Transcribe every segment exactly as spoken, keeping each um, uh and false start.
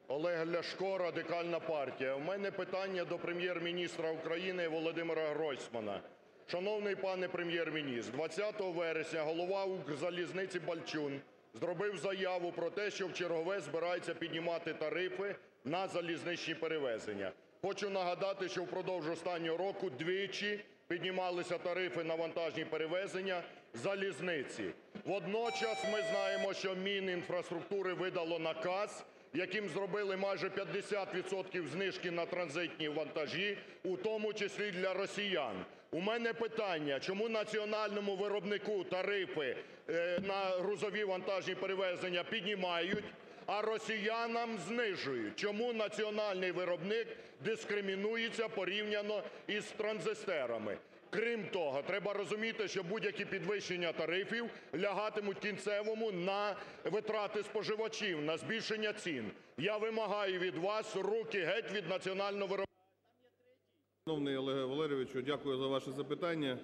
Олег Ляшко, Радикальна партія. У мене питання до Прем'єр-міністра України Володимира Гройсмана. Шановний пане Прем'єр-міністр, двадцятого вересня голова "Укрзалізниці" Балчун зробив заяву про те, що вчергове збирається піднімати тарифи на залізничні перевезення. Хочу нагадати, що впродовж останнього року двічі піднімалися тарифи на вантажні перевезення залізниці. Водночас ми знаємо, що Мінінфраструктури видало наказ, яким зробили майже п'ятдесят відсотків знижки на транзитні вантажі, у тому числі для росіян. У мене питання: чому національному виробнику тарифи на грузові вантажні перевезення піднімають, а росіянам знижують? Чому національний виробник дискримінується порівняно із транзистерами? Крім того, треба розуміти, що будь-які підвищення тарифів лягатимуть кінцевому на витрати споживачів, на збільшення цін. Я вимагаю від вас: руки геть від національного виробника. Шановний Олеге Валерійовичу, дякую за ваше запитання.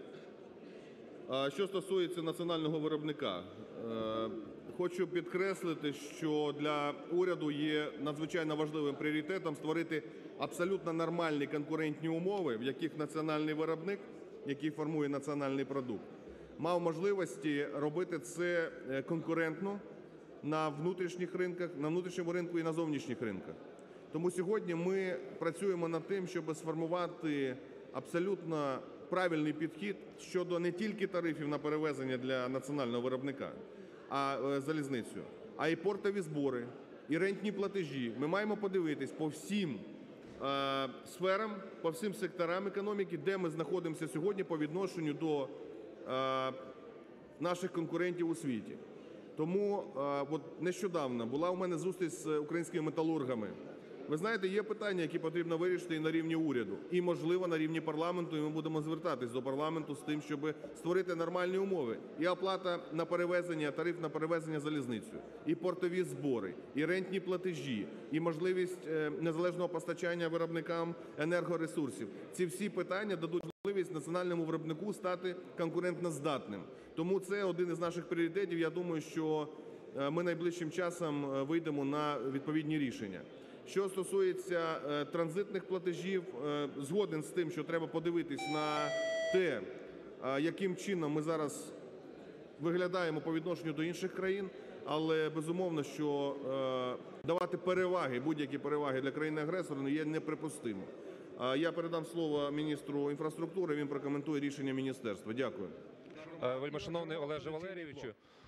Що стосується національного виробника, хочу підкреслити, що для уряду є надзвичайно важливим пріоритетом створити абсолютно нормальні конкурентні умови, в яких національний виробник, який формує національний продукт, мав можливості робити це конкурентно на внутрішніх ринках, на внутрішньому ринку і на зовнішніх ринках. Тому сьогодні ми працюємо над тим, щоб сформувати абсолютно правильний підхід щодо не тільки тарифів на перевезення для національного виробника, а залізницею, а й портові збори, і рентні платежі. Ми маємо подивитись по всім е, сферам, по всім секторам економіки, де ми знаходимося сьогодні по відношенню до е, наших конкурентів у світі. Тому е, от нещодавно була у мене зустріч з українськими металургами. Ви знаєте, є питання, які потрібно вирішити і на рівні уряду, і, можливо, на рівні парламенту, і ми будемо звертатись до парламенту з тим, щоб створити нормальні умови. І оплата на перевезення, тариф на перевезення залізницею, і портові збори, і рентні платежі, і можливість незалежного постачання виробникам енергоресурсів. Ці всі питання дадуть можливість національному виробнику стати конкурентоздатним. Тому це один із наших пріоритетів. Я думаю, що ми найближчим часом вийдемо на відповідні рішення. Що стосується е, транзитних платежів, е, згоден з тим, що треба подивитись на те, е, яким чином ми зараз виглядаємо по відношенню до інших країн, але безумовно, що е, давати переваги, будь-які переваги для країни-агресора є неприпустимо. Е, я передам слово міністру інфраструктури, він прокоментує рішення міністерства. Дякую. Вельмишановний Олеже Валерійовичу,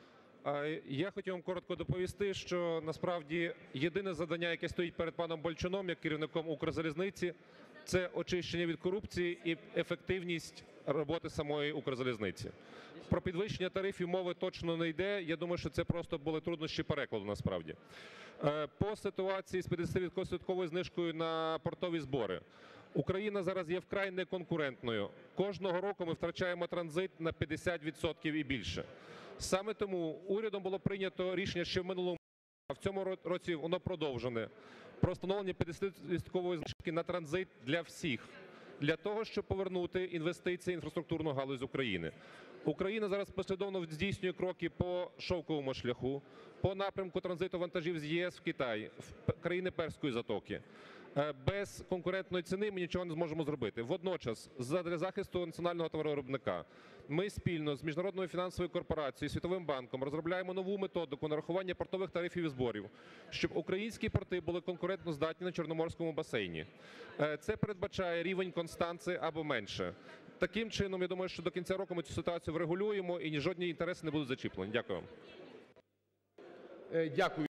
я хотів вам коротко доповісти, що насправді єдине завдання, яке стоїть перед паном Балчуном як керівником "Укрзалізниці", це очищення від корупції і ефективність роботи самої "Укрзалізниці". Про підвищення тарифів мови точно не йде. Я думаю, що це просто були труднощі перекладу насправді. По ситуації з п'ятдесятивідсотковою знижкою на портові збори. Україна зараз є вкрай неконкурентною. Кожного року ми втрачаємо транзит на п'ятдесят відсотків і більше. Саме тому урядом було прийнято рішення ще в минулому, а в цьому році воно продовжене, про встановлення п'ятдесятивідсоткової знижки на транзит для всіх, для того, щоб повернути інвестиції в інфраструктурну галузь України. Україна зараз послідовно здійснює кроки по шовковому шляху, по напрямку транзиту вантажів з ЄС в Китай, в країни Перської затоки. Без конкурентної ціни ми нічого не зможемо зробити. Водночас, для захисту національного товаровиробника, ми спільно з Міжнародною фінансовою корпорацією, Світовим банком розробляємо нову методику нарахування портових тарифів і зборів, щоб українські порти були конкурентоздатні на Чорноморському басейні. Це передбачає рівень Констанци або менше. Таким чином, я думаю, що до кінця року ми цю ситуацію врегулюємо і жодні інтереси не будуть зачіплені. Дякую вам. Дякую.